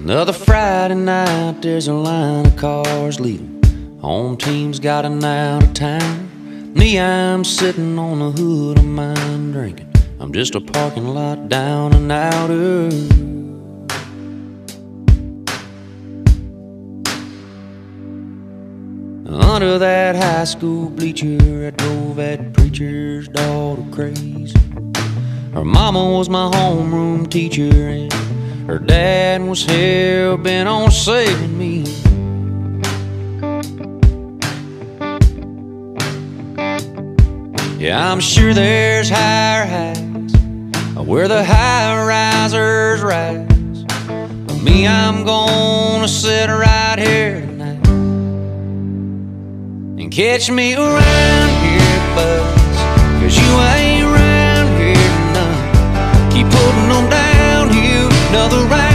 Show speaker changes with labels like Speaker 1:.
Speaker 1: Another Friday night, there's a line of cars leaving. Home team's gotten out of town. Me, I'm sitting on the hood of mine drinking. I'm just a parking lot down and outer. Under that high school bleacher, I drove that preacher's daughter crazy. Her mama was my homeroom teacher, and her dad was hell-bent on saving me. Yeah, I'm sure there's higher heights where the high-risers rise, but me, I'm gonna sit right here tonight and catch me around here, buzz, 'cause you ain't around here none. Keep putting them downhill, another round.